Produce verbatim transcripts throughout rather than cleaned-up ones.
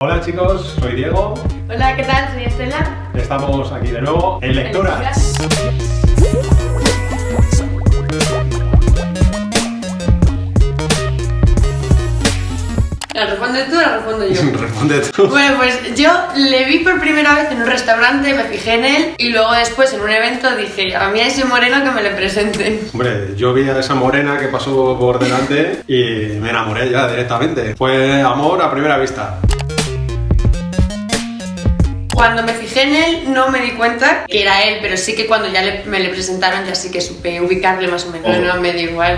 Hola chicos, soy Diego. Hola, ¿qué tal? Soy Estela. Estamos aquí de nuevo en Lecturas. ¿La respondes tú o la respondo yo? Responde tú. Bueno, pues yo le vi por primera vez en un restaurante, me fijé en él y luego después en un evento dije, a mí a ese moreno que me le presenten. Hombre, yo vi a esa morena que pasó por delante y me enamoré ya directamente. Fue amor a primera vista. Cuando me fijé en él no me di cuenta que era él, pero sí que cuando ya le, me le presentaron ya sí que supe ubicarle más o menos, oh. No me dio igual.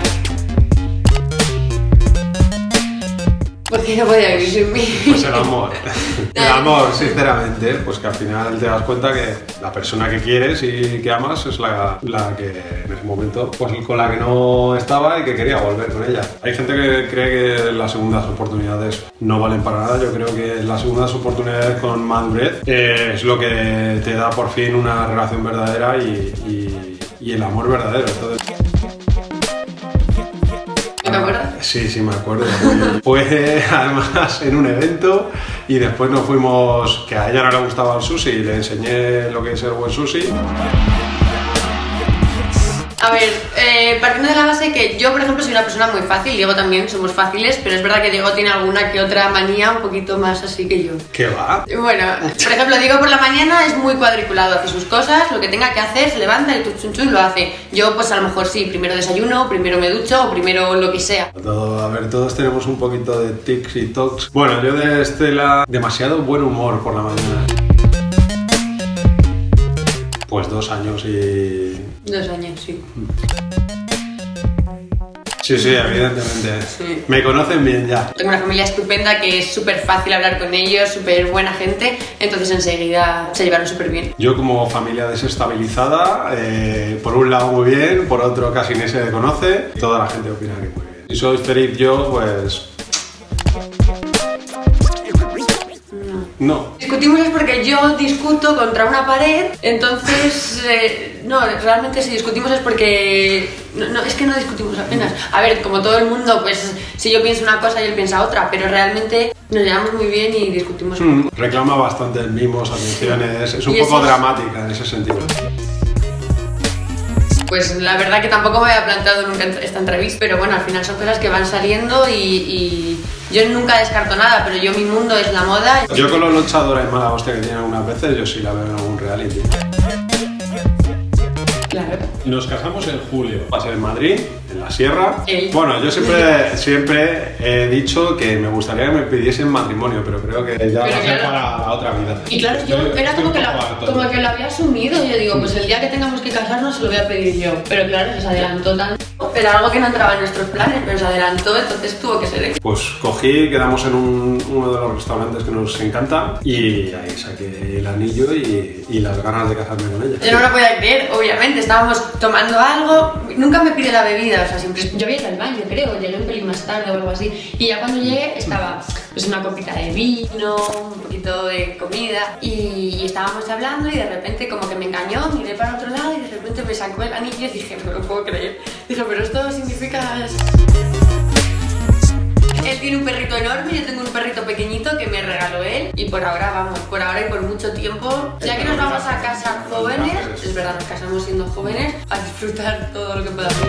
Porque no podía vivir sin mí. Pues el amor. El amor, sinceramente, pues que al final te das cuenta que la persona que quieres y que amas es la, la que en ese momento, pues con la que no estaba y que quería volver con ella. Hay gente que cree que las segundas oportunidades no valen para nada. Yo creo que las segundas oportunidades con madurez eh, es lo que te da por fin una relación verdadera y, y, y el amor verdadero. Entonces, ¿te acuerdas? Sí, sí, me acuerdo. Fue además en un evento y después nos fuimos, que a ella no le gustaba el sushi y le enseñé lo que es el buen sushi. A ver, eh, partiendo de la base que yo, por ejemplo, soy una persona muy fácil, Diego también, somos fáciles, pero es verdad que Diego tiene alguna que otra manía un poquito más así que yo. ¿Qué va? Bueno, por ejemplo, Diego por la mañana es muy cuadriculado, hace sus cosas, lo que tenga que hacer, se levanta y tu chun chun lo hace. Yo, pues a lo mejor sí, primero desayuno, primero me ducho o primero lo que sea. Todo, a ver, todos tenemos un poquito de tics y tocs. Bueno, yo de Estela, demasiado buen humor por la mañana. Pues dos años y... Dos años, sí. Sí, sí, evidentemente. Sí. Me conocen bien ya. Tengo una familia estupenda que es súper fácil hablar con ellos, súper buena gente, entonces enseguida se llevaron súper bien. Yo como familia desestabilizada, eh, por un lado muy bien, por otro casi ni se conoce, toda la gente opina que muy bien. Si soy feliz yo, pues... No. Discutimos es porque yo discuto contra una pared, entonces, eh, no, realmente si discutimos es porque, no, no, es que no discutimos apenas. A ver, como todo el mundo, pues si yo pienso una cosa y él piensa otra, pero realmente nos llevamos muy bien y discutimos. Mm, reclama bastante mimos, atenciones, es un y poco es... dramática en ese sentido. Pues la verdad que tampoco me había planteado nunca esta entrevista, pero bueno, al final son cosas que van saliendo y, y yo nunca descarto nada, pero yo mi mundo es la moda. Yo con los luchadores en mala hostia que tienen algunas veces, yo sí la veo en algún reality. Claro. Nos casamos en julio. Va a ser en Madrid, en la Sierra. ¿El? Bueno, yo siempre, siempre he dicho que me gustaría que me pidiesen matrimonio, pero creo que ya pero va a ser claro, para la otra vida. Y claro, yo estoy, era estoy como que, lo, harto, como que lo había asumido. Yo digo, pues el día que tengamos que casarnos se lo voy a pedir yo. Pero claro, se adelantó tanto. Era algo que no entraba en nuestros planes, pero se adelantó, entonces tuvo que ser. Pues cogí, quedamos en un, uno de los restaurantes que nos encanta y ahí saqué el anillo y, y las ganas de casarme con ella. Yo no me lo podía creer, obviamente. Estábamos tomando algo, nunca me pide la bebida, o sea, siempre. Yo había ido al baño, creo, llegué un pelín más tarde o algo así. Y ya cuando llegué estaba pues una copita de vino, un poquito de comida y, y estábamos hablando y de repente como que me engañó, miré para otro lado y de repente me sacó el anillo y dije, no lo puedo creer. Dije, pero esto significa... Él tiene un perrito enorme, yo tengo un perrito pequeñito que me regaló él y por ahora, vamos, por ahora y por mucho tiempo, ya que nos vamos a casar jóvenes, es verdad, nos casamos siendo jóvenes, a disfrutar todo lo que podamos.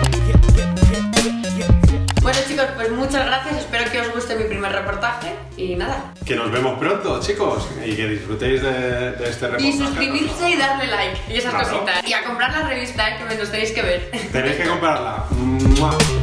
Bueno chicos, pues muchas gracias, espero que os guste mi primer reportaje y nada. Que nos vemos pronto, chicos, y que disfrutéis de, de este reportaje. Y suscribirse y darle like y esas claro. Cositas. Y a comprar la revista, eh, que me los tenéis que ver. Tenéis que comprarla. ¡Mua!